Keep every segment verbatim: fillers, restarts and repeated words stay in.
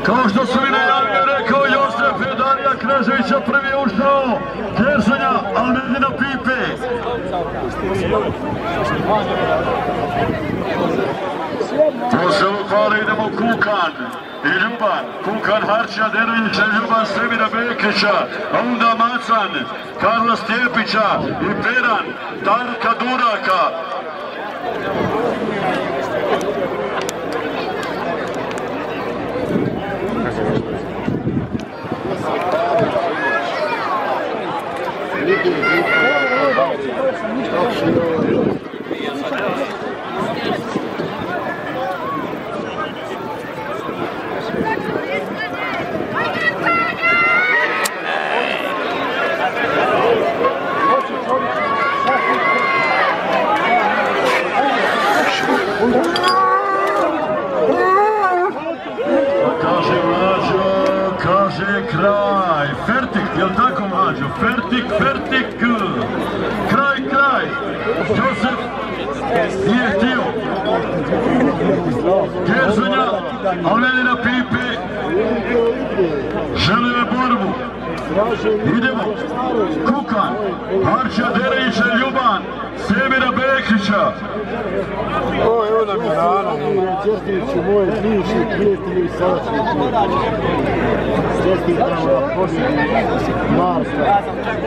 Kao što su mi najavio, rekao Jozef je Darija Kneževića prvi ušao, Gerzonja, ali ne na Pipe. To se ukvali, idemo Kukan i Ljuban, Kukan Harčija Dervića, Ljuban Semira Bekića, a onda Macan, Karla Stjepića i Peran, Darka Duraka. Kaže Mlađo, kaže kraj, fertik, jel tako Mlađo? Fertik, fertik, kraj, kraj. Jozef nije htio. Gerzonja, ali meni na Pipe, žele borbu. Idemo, Kukan, Harčija Dervića, Ljuban, Semira Bekića. Ovo je ona Mirana. Čestiću moje bivši prijatelji i sadašnji prijatelji. Čestitam na pobjedi Marska.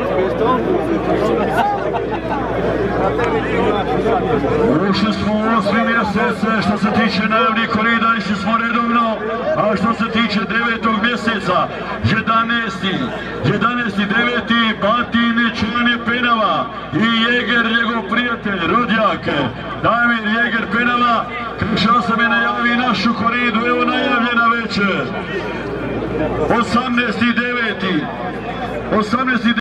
Ušli smo u osmi mjesece, što se tiče najavnih korida, išli smo redovno, a što se tiče devetog mjeseca, jedanaesti, jedanaesti deveti, Batin, Čuvanje Penava i Jeger, njegov prijatelj, rodjak, Damir Jeger Penava, kao sam je najavi našu koridu, evo najavljena večer, osamnaesti deveti, osamnaesti